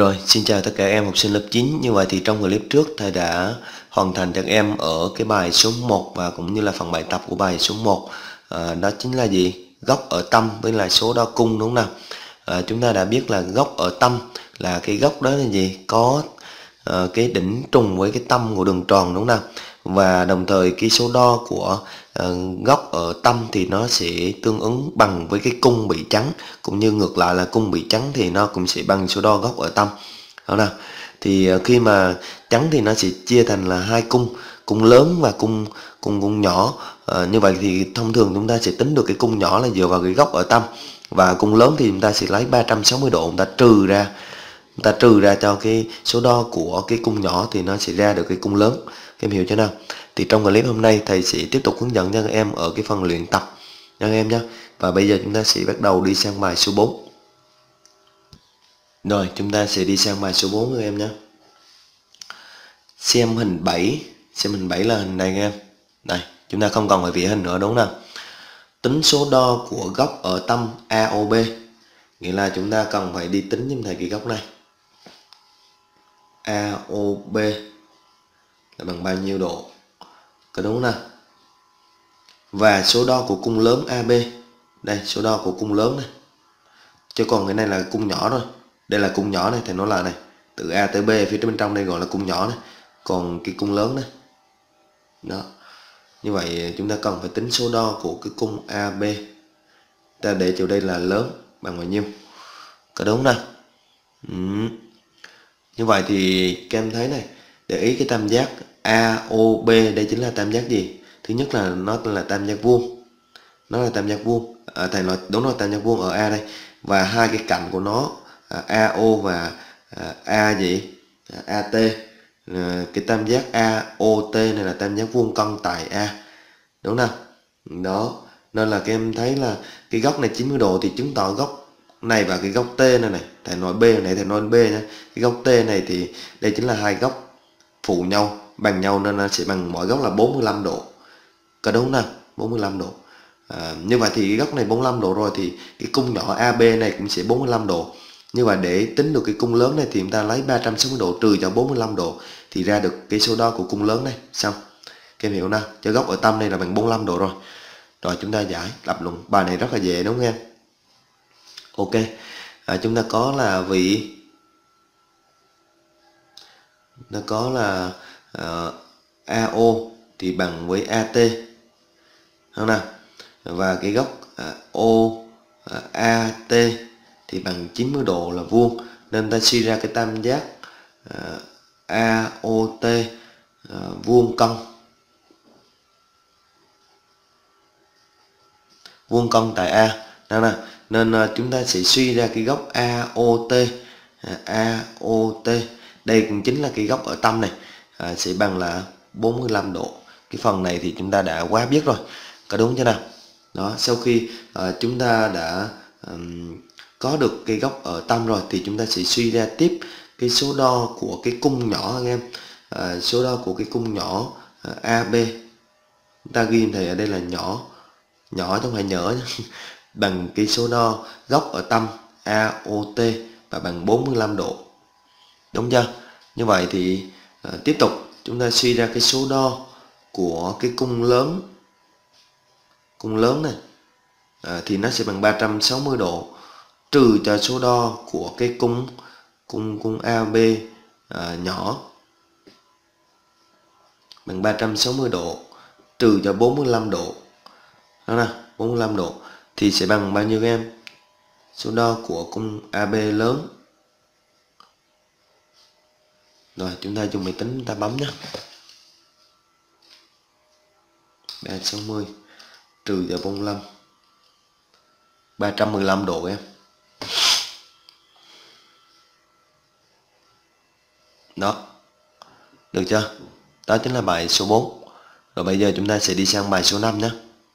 Rồi, xin chào tất cả em học sinh lớp 9. Như vậy thì trong clip trước thầy đã hoàn thành cho các em ở cái bài số 1 và cũng như là phần bài tập của bài số 1. Đó chính là gì? Góc ở tâm với là số đo cung, đúng không nào? Chúng ta đã biết là góc ở tâm là cái góc đó là gì? Có cái đỉnh trùng với cái tâm của đường tròn, đúng không nào? Và đồng thời cái số đo của góc ở tâm thì nó sẽ tương ứng bằng với cái cung bị trắng, cũng như ngược lại là cung bị trắng thì nó cũng sẽ bằng số đo góc ở tâm. Đó nào. Thì khi mà trắng thì nó sẽ chia thành là hai cung, cung lớn và cung nhỏ. Như vậy thì thông thường chúng ta sẽ tính được cái cung nhỏ là dựa vào cái góc ở tâm, và cung lớn thì chúng ta sẽ lấy 360 độ chúng ta trừ ra cho cái số đo của cái cung nhỏ thì nó sẽ ra được cái cung lớn. Các em hiểu chưa nào? Thì trong clip hôm nay thầy sẽ tiếp tục hướng dẫn cho các em ở cái phần luyện tập nha các em nhé. Và bây giờ chúng ta sẽ bắt đầu đi sang bài số 4. Rồi, chúng ta sẽ đi sang bài số 4 các em nhé. Xem hình 7. Xem hình 7 là hình này các em. Đây, chúng ta không còn phải vẽ hình nữa, đúng không nào? Tính số đo của góc ở tâm AOB. Nghĩa là chúng ta cần phải đi tính giùm thầy cái góc này. AOB là bằng bao nhiêu độ? Có đúng không nào? Và số đo của cung lớn AB. Đây, số đo của cung lớn này. Chứ còn cái này là cung nhỏ thôi. Đây là cung nhỏ này, thầy nói lại này. Từ A tới B phía bên trong đây gọi là cung nhỏ này. Còn cái cung lớn này. Đó. Như vậy chúng ta cần phải tính số đo của cái cung AB. Ta để chỗ đây là lớn bằng bao nhiêu? Có đúng không nào? Như vậy thì các em thấy này, để ý cái tam giác AOB đây chính là tam giác gì? Thứ nhất là nó là tam giác vuông. Nó là tam giác vuông. Thầy nói đúng rồi, tam giác vuông ở A đây. Và hai cái cạnh của nó AO và A gì? AT. Cái tam giác AOT này là tam giác vuông cong tại A. Đúng không? Đó. Nên là các em thấy là cái góc này 90 độ thì chứng tỏ góc này và cái góc T này thầy nói B này, thầy nói B nhé. Cái góc T này thì đây chính là hai góc phụ nhau, bằng nhau nên nó sẽ bằng mỗi góc là 45 độ. Có đúng không nào? 45 độ. Như vậy thì cái góc này 45 độ rồi thì cái cung nhỏ AB này cũng sẽ 45 độ. Như vậy để tính được cái cung lớn này thì chúng ta lấy 360 độ trừ cho 45 độ thì ra được cái số đo của cung lớn này. Xong. Các em hiểu nào? Cho góc ở tâm này là bằng 45 độ rồi. Rồi chúng ta giải lập luận. Bài này rất là dễ đúng không em? Ok. Chúng ta có là vị nó có là AO thì bằng với AT, không nào? Và cái góc OAT thì bằng 90 độ là vuông, nên ta suy ra cái tam giác AOT vuông cong tại A. Đó nè. Nên chúng ta sẽ suy ra cái góc AOT. AOT đây cũng chính là cái góc ở tâm này, sẽ bằng là 45 độ. Cái phần này thì chúng ta đã quá biết rồi, có đúng chưa nào? Đó, sau khi chúng ta đã có được cái góc ở tâm rồi thì chúng ta sẽ suy ra tiếp cái số đo của cái cung nhỏ anh em. Số đo của cái cung nhỏ AB, chúng ta ghi thầy ở đây là nhỏ trong phải nhớ nhé. Bằng cái số đo góc ở tâm AOT và bằng 45 độ. Đúng chưa? Như vậy thì tiếp tục chúng ta suy ra cái số đo của cái cung lớn này thì nó sẽ bằng 360 độ trừ cho số đo của cái cung AB nhỏ bằng 360 độ trừ cho 45 độ. Đó nè, 45 độ thì sẽ bằng bao nhiêu các em? Số đo của cung AB lớn. Rồi chúng ta dùng máy tính chúng ta bấm nhé. 360 trừ cho 45, 315 độ em. Đó. Được chưa? Đó chính là bài số 4. Rồi bây giờ chúng ta sẽ đi sang bài số 5 nhé.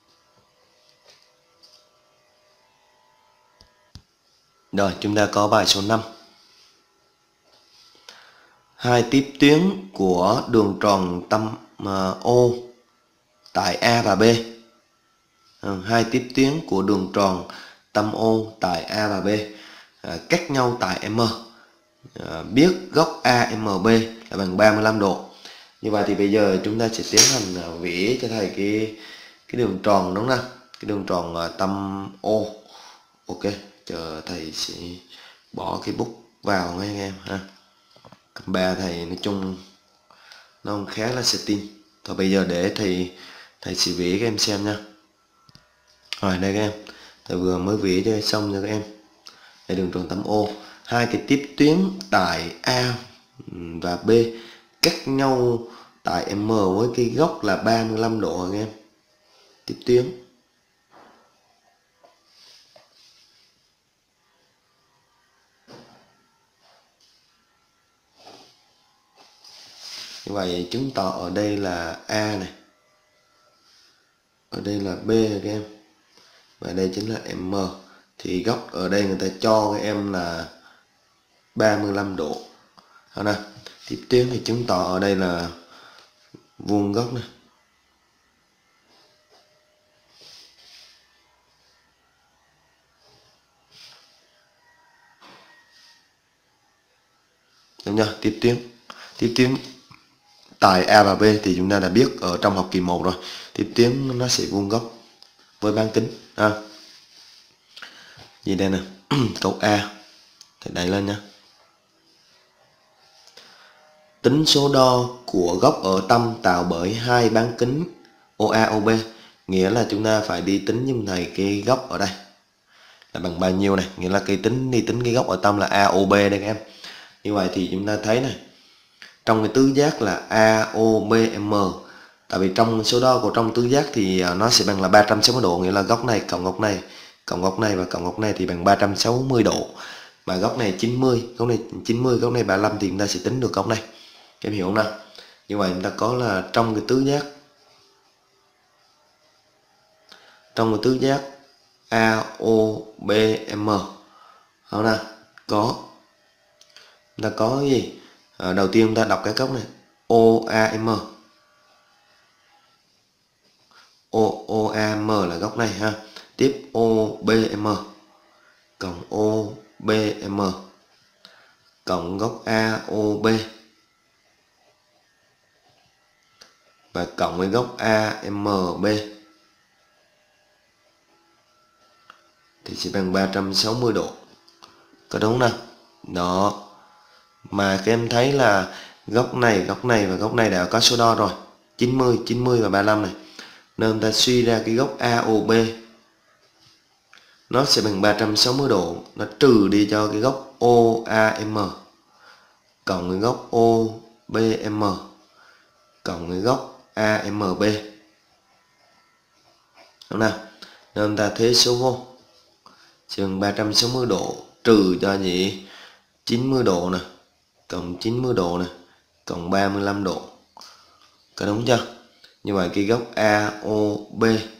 Rồi chúng ta có bài số 5. Hai tiếp tuyến của đường tròn tâm O tại A và B. Hai tiếp tuyến của đường tròn tâm O tại A và B cách nhau tại M. biết góc AMB là bằng 35 độ. Như vậy thì bây giờ chúng ta sẽ tiến hành vẽ cho thầy cái đường tròn, đúng không? Cái đường tròn tâm O. Ok, chờ thầy sẽ bỏ cái bút vào nha anh em ha. Cấp 3 thầy nói chung nó khá là sẽ tin. Thôi bây giờ để thầy sẽ vẽ các em xem nha. Rồi đây các em, thầy vừa mới vẽ cho xong cho các em. Đây đường tròn tâm O, hai cái tiếp tuyến tại A và B cắt nhau tại M với cái góc là 35 độ các em. Tiếp tuyến. Như vậy chứng tỏ ở đây là A này, ở đây là B các em, và đây chính là M. Thì góc ở đây người ta cho các em là 35 độ. Đó nè, tiếp tuyến thì chứng tỏ ở đây là vuông góc này. Đúng chưa? Tiếp tuyến tại A và B thì chúng ta đã biết ở trong học kỳ 1 rồi. Tiếp tuyến nó sẽ vuông góc với bán kính. Gì đây nè, câu A thì đẩy lên nhé. Tính số đo của góc ở tâm tạo bởi hai bán kính OA OB, nghĩa là chúng ta phải đi tính giùm thầy cái góc ở đây là bằng bao nhiêu này, nghĩa là đi tính cái góc ở tâm là AOB đây các em. Như vậy thì chúng ta thấy này, trong cái tứ giác là AOBM, tại vì trong số đo của trong tứ giác thì nó sẽ bằng là 360 độ, nghĩa là góc này cộng góc này cộng góc này và cộng góc này thì bằng 360 độ. Mà góc này 90, góc này 90, góc này 35 thì chúng ta sẽ tính được góc này. Các em hiểu không nào? Như vậy chúng ta có là trong cái tứ giác AOBM, đó nè, chúng ta có cái gì? Đầu tiên chúng ta đọc cái góc này OAM. OAM là góc này ha. Tiếp OBM cộng OBM cộng góc AOB và cộng với góc AMB thì sẽ bằng 360 độ. Có đúng không nào? Đó. Mà các em thấy là góc này và góc này đã có số đo rồi, 90 và 35 này. Nên ta suy ra cái góc AOB nó sẽ bằng 360 độ, nó trừ đi cho cái góc OAM cộng cái góc OBM cộng cái góc AMB. Đúng nào? Nên ta thế số vô chừng 360 độ trừ cho gì 90 độ nè, cộng 90 độ nè, cộng 35 độ. Có đúng chưa? Như vậy cái góc AOB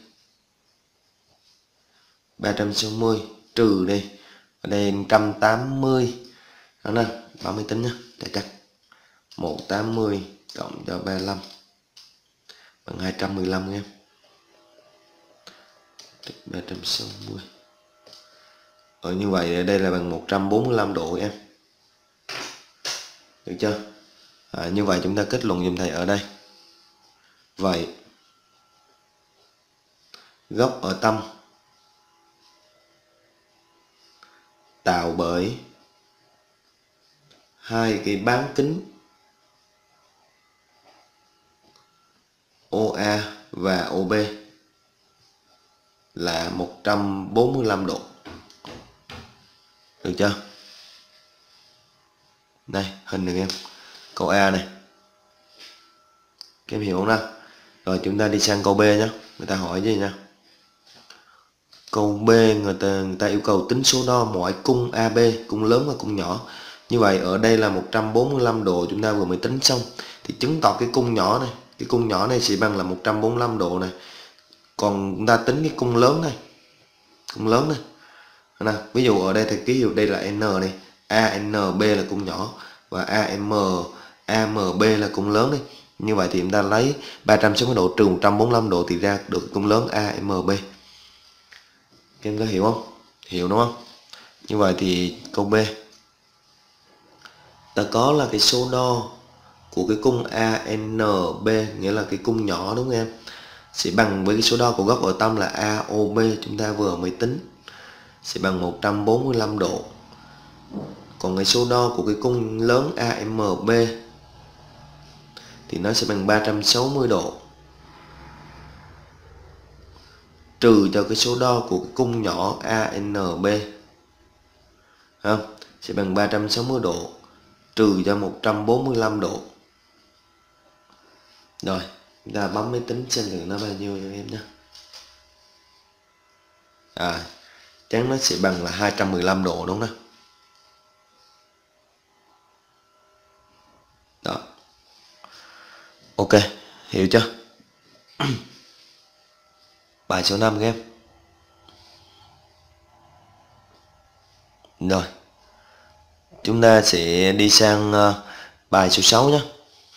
360 trừ đi, ở đây 180, đó nè, 30 tính nhá, để cắt 180 cộng cho 35 bằng 215 em. 360. Như vậy đây là bằng 145 độ em. Được chưa? Như vậy chúng ta kết luận giùm thầy ở đây. Vậy góc ở tâm tạo bởi hai cái bán kính OA và OB là 145 độ. Được chưa? Đây, hình được em. Câu A này. Các em hiểu không nào? Rồi chúng ta đi sang câu B nhé. Người ta hỏi gì nha? Câu B người ta yêu cầu tính số đo mọi cung AB, cung lớn và cung nhỏ. Như vậy ở đây là 145 độ chúng ta vừa mới tính xong. Thì chứng tỏ cái cung nhỏ này, cái cung nhỏ này sẽ bằng là 145 độ này. Còn chúng ta tính cái cung lớn này. Cung lớn này. Nào, ví dụ ở đây thì ký hiệu đây là N này, ANB là cung nhỏ và AMB là cung lớn đấy. Như vậy thì chúng ta lấy 360 độ trừ 145 độ thì ra được cung lớn AMB. Các em có hiểu không? Hiểu đúng không? Như vậy thì câu B ta có là cái số đo của cái cung ANB, nghĩa là cái cung nhỏ đúng không em, sẽ bằng với cái số đo của góc ở tâm là AOB chúng ta vừa mới tính, sẽ bằng 145 độ. Còn cái số đo của cái cung lớn AMB thì nó sẽ bằng 360 độ, trừ cho cái số đo của cái cung nhỏ ANB, không? Sẽ bằng 360 độ trừ cho 145 độ. Rồi, chúng ta bấm máy tính xem thử nó bao nhiêu cho em nhé. Chắn nó sẽ bằng là 215 độ đúng không? Đó. Ok, hiểu chưa? Bài số 5 các em. Rồi. Chúng ta sẽ đi sang bài số 6 nhé.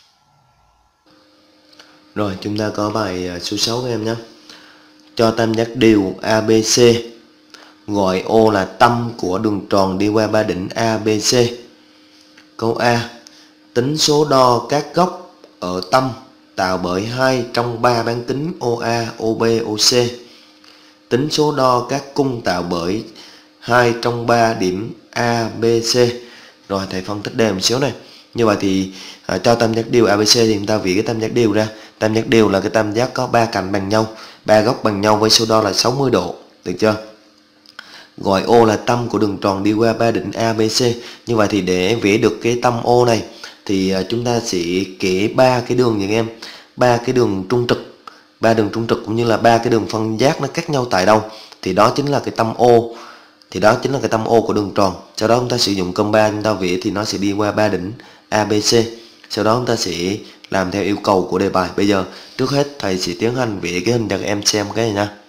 Rồi, chúng ta có bài số 6 các em nhé. Cho tam giác đều ABC, gọi O là tâm của đường tròn đi qua ba đỉnh ABC. Câu A. Tính số đo các góc ở tâm tạo bởi 2 trong 3 bán kính OA, OB, OC. Tính số đo các cung tạo bởi 2 trong 3 điểm ABC. Rồi thầy phân tích đề một xíu này. Như vậy thì cho tam giác đều ABC thì chúng ta viết cái tam giác đều ra. Tam giác đều là cái tam giác có 3 cạnh bằng nhau, 3 góc bằng nhau với số đo là 60 độ. Được chưa? Gọi O là tâm của đường tròn đi qua ba đỉnh ABC. Như vậy thì để vẽ được cái tâm O này thì chúng ta sẽ kẻ 3 cái đường như em, 3 cái đường trung trực, 3 đường trung trực cũng như là 3 cái đường phân giác nó cắt nhau tại đâu thì đó chính là cái tâm O. Thì đó chính là cái tâm O của đường tròn. Sau đó chúng ta sử dụng công 3 chúng ta vẽ thì nó sẽ đi qua ba đỉnh ABC. Sau đó chúng ta sẽ làm theo yêu cầu của đề bài. Bây giờ trước hết thầy sẽ tiến hành vẽ cái hình cho các em xem cái này nha.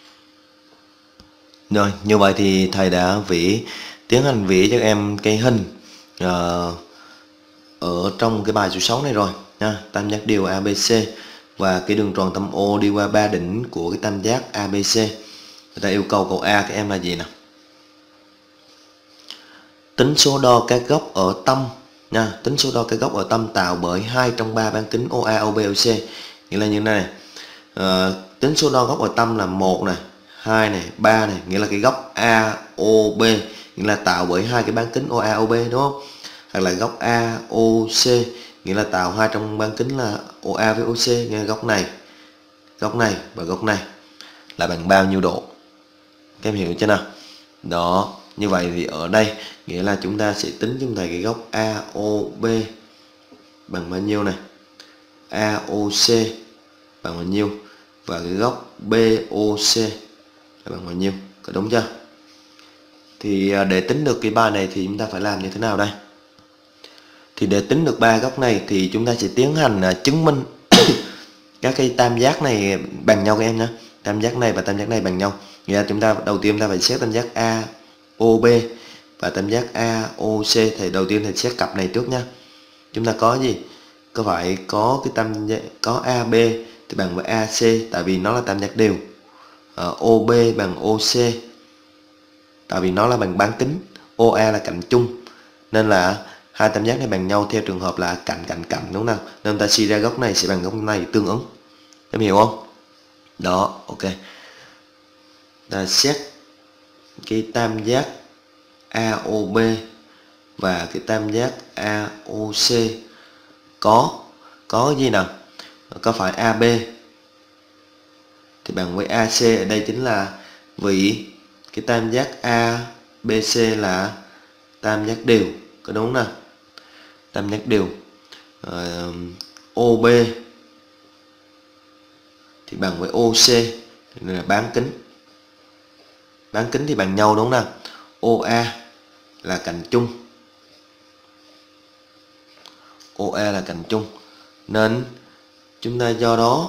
Rồi, như vậy thì thầy đã tiến hành vẽ cho các em cái hình ở trong cái bài số 6 này rồi nha. Tam giác đều ABC và cái đường tròn tâm O đi qua ba đỉnh của cái tam giác ABC. Người ta yêu cầu câu A các em là gì nào? Tính số đo các góc ở tâm nha, tính số đo các góc ở tâm tạo bởi 2 trong 3 bán kính OA, OB, OC. Nghĩa là như thế này. Tính số đo góc ở tâm là 1 này, 2 này, 3 này, nghĩa là cái góc AOB, nghĩa là tạo bởi 2 cái bán kính OA, OB đúng không? Hoặc là góc AOC, nghĩa là tạo 2 trong bán kính là OA với OC, nghĩa là góc này và góc này là bằng bao nhiêu độ? Các em hiểu chưa nào? Đó, như vậy thì ở đây nghĩa là chúng ta sẽ tính cho thầy cái góc AOB bằng bao nhiêu này, AOC bằng bao nhiêu và cái góc BOC là bằng bao nhiêu, có đúng chưa? Thì để tính được cái bài này thì chúng ta phải làm như thế nào đây? Thì để tính được ba góc này thì chúng ta sẽ tiến hành chứng minh các cái tam giác này bằng nhau các em nhé. Tam giác này và tam giác này bằng nhau. Nghĩa là chúng ta đầu tiên ta phải xét tam giác AOB và tam giác AOC. Thì đầu tiên thì xét cặp này trước nha. Chúng ta có gì? Phải có cái tam giác có AB thì bằng với AC, tại vì nó là tam giác đều. OB bằng OC tại vì nó là bằng bán kính. OA là cạnh chung, nên là hai tam giác này bằng nhau theo trường hợp là cạnh đúng không nào? Nên ta suy ra góc này sẽ bằng góc này tương ứng. Em hiểu không? Đó, ok. Ta xét cái tam giác AOB và cái tam giác AOC có gì nào? Có phải AB thì bằng với AC, ở đây chính là vì cái tam giác ABC là tam giác đều, có đúng nào? Tam giác đều. OB thì bằng với OC, nên là bán kính. Bán kính thì bằng nhau đúng không nào? OA là cạnh chung. OA là cạnh chung. Nên chúng ta do đó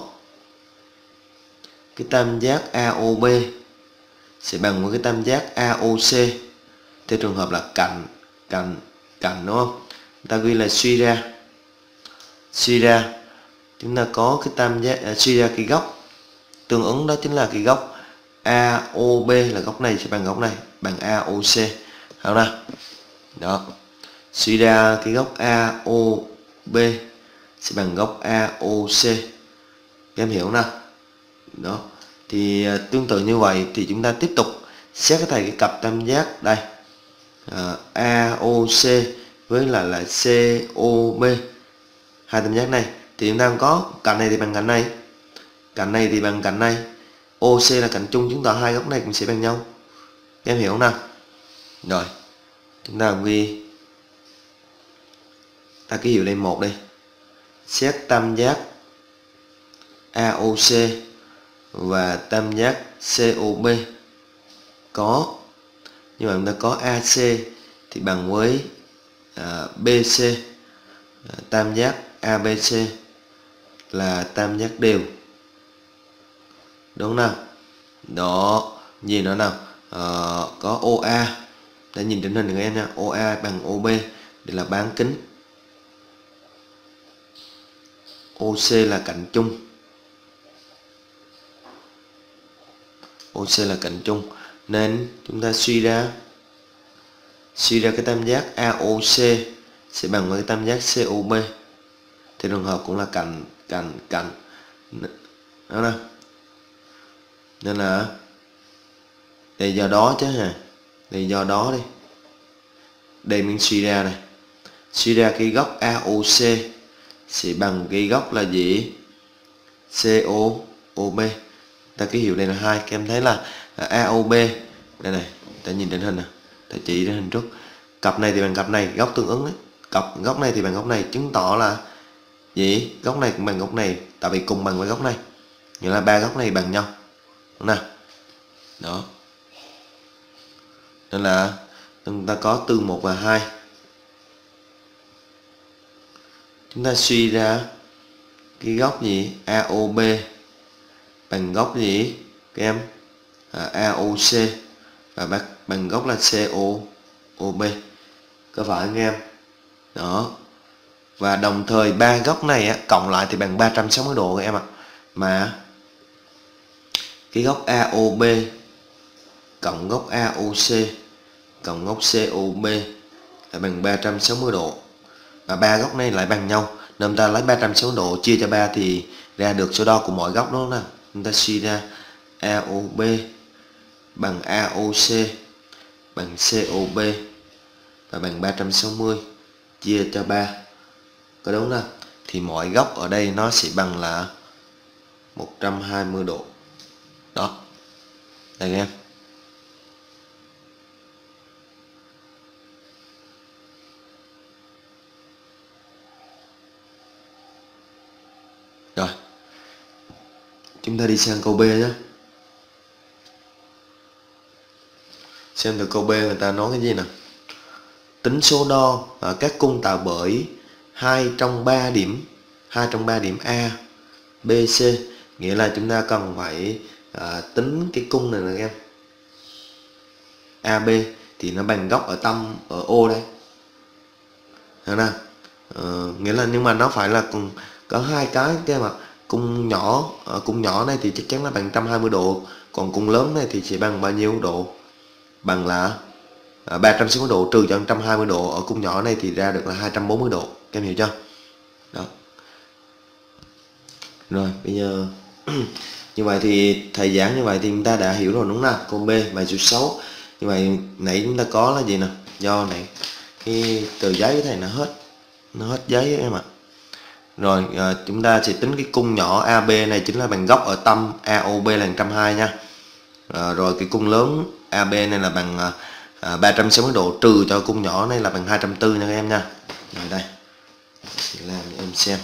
cái tam giác AOB sẽ bằng với cái tam giác AOC theo trường hợp là cạnh đúng không? Ta ghi là suy ra chúng ta có cái tam giác suy ra cái góc tương ứng, đó chính là cái góc AOB, là góc này sẽ bằng góc này, bằng AOC. Không nào? Đó. suy ra cái góc AOB sẽ bằng góc AOC. Các em hiểu nào? Đó. Thì tương tự như vậy thì chúng ta tiếp tục xét cái cặp tam giác đây, AOC với là COB. Hai tam giác này thì chúng ta có cạnh này thì bằng cạnh này, cạnh này thì bằng cạnh này. OC là cạnh chung, chứng tỏ hai góc này cũng sẽ bằng nhau. Các em hiểu không nào? Rồi, chúng ta ghi ta ký hiệu đây 1 đây. Xét tam giác AOC và tam giác COB có, như vậy chúng ta có AC thì bằng với BC, tam giác ABC là tam giác đều, đúng không nào? Đó, gì nữa nào? Có OA, đã nhìn trên hình các em nha, OA bằng OB, đây là bán kính. OC là cạnh chung, OC là cạnh chung, nên chúng ta suy ra cái tam giác AOC sẽ bằng với tam giác COB. Thì trường hợp cũng là cạnh đó nè, nên là đây do đó chứ hả, đây do đó đi, đây mình suy ra này, suy ra cái góc AOC sẽ bằng cái góc là gì? COB. Ta ký hiệu đây là 2. Các em thấy là AOB đây này, ta nhìn trên hình nè, ta chỉ trên hình trước, cặp này thì bằng cặp này, góc tương ứng đấy, góc này thì bằng góc này, chứng tỏ là gì? Góc này cũng bằng góc này, tại vì cùng bằng với góc này, nghĩa là ba góc này bằng nhau, đúng nào? Đó, nên là chúng ta có tương 1 và 2. Chúng ta suy ra cái góc gì? AOB bằng góc gì các em? AOC và bằng góc là COB. Có phải anh em? Đó. Và đồng thời ba góc này cộng lại thì bằng 360 độ các em ạ. Mà cái góc AOB cộng góc AOC cộng góc COB là bằng 360 độ. Và ba góc này lại bằng nhau, nên ta lấy 360 độ chia cho 3 thì ra được số đo của mỗi góc, đó nè. Chúng ta suy ra AOB bằng AOC bằng COB và bằng 360 chia cho 3. Có đúng không? Thì mỗi góc ở đây nó sẽ bằng là 120 độ. Đó. Đây các em. Rồi, chúng ta đi sang câu B nhé. Xem từ câu B người ta nói cái gì nào. Tính số đo ở các cung tạo bởi 2 trong 3 điểm A, B, C. Nghĩa là chúng ta cần phải tính cái cung này nè em. AB thì nó bằng góc ở tâm ở O đây. Hiểu nào? Nghĩa là nhưng mà nó phải là cùng có hai cái mà cung nhỏ này thì chắc chắn là bằng 120 độ, còn cung lớn này thì sẽ bằng bao nhiêu độ? Bằng là 360 độ trừ cho 120 độ, ở cung nhỏ này thì ra được là 240 độ. Các em hiểu chưa? Đó. Rồi bây giờ như vậy thì thầy giảng như vậy thì chúng ta đã hiểu rồi đúng không nào? Câu B bài số 6. Như vậy nãy chúng ta có là gì nè? Do này cái tờ giấy của thầy nó hết giấy em ạ. Rồi chúng ta sẽ tính cái cung nhỏ AB này chính là bằng góc ở tâm AOB là 120 nha. Rồi cái cung lớn AB này là bằng 360 độ trừ cho cung nhỏ này là bằng 240 nha các em nha. Rồi đây, làm cho em xem.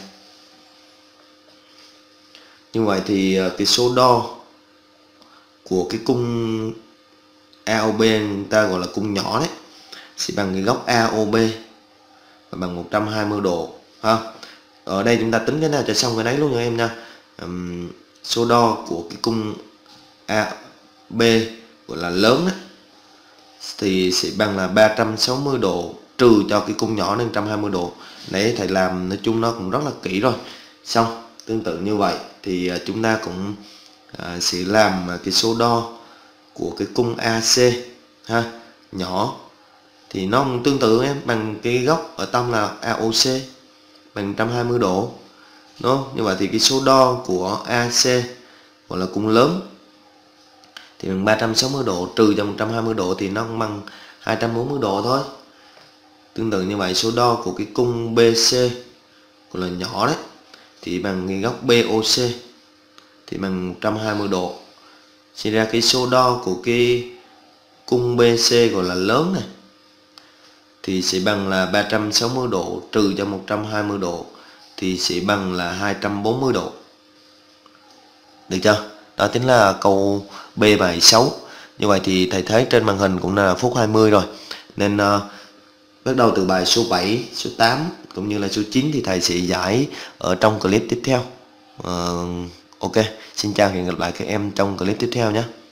Như vậy thì cái số đo của cái cung AOB người ta gọi là cung nhỏ đấy sẽ bằng cái góc AOB và bằng 120 độ ha. Ở đây chúng ta tính cái nào cho xong cái đấy luôn nha em nha. Số đo của cái cung AB gọi là lớn đấy, thì sẽ bằng là 360 độ trừ cho cái cung nhỏ nên 120 độ. Đấy thầy làm nói chung nó cũng rất là kỹ rồi. Xong tương tự như vậy thì chúng ta cũng sẽ làm cái số đo của cái cung AC ha, nhỏ thì nó tương tự em, bằng cái góc ở tâm là AOC bằng 120 độ. Đúng không? Như vậy thì cái số đo của AC gọi là cung lớn thì bằng 360 độ trừ cho 120 độ thì nó bằng 240 độ thôi. Tương tự như vậy số đo của cái cung BC gọi là nhỏ đấy thì bằng cái góc BOC thì bằng 120 độ. Suy ra cái số đo của cái cung BC gọi là lớn này thì sẽ bằng là 360 độ trừ cho 120 độ thì sẽ bằng là 240 độ. Được chưa? Đó chính là câu B bài 6. Như vậy thì thầy thấy trên màn hình cũng là phút 20 rồi. Nên bắt đầu từ bài số 7, số 8 cũng như là số 9 thì thầy sẽ giải ở trong clip tiếp theo. Ok, xin chào và hẹn gặp lại các em trong clip tiếp theo nhé.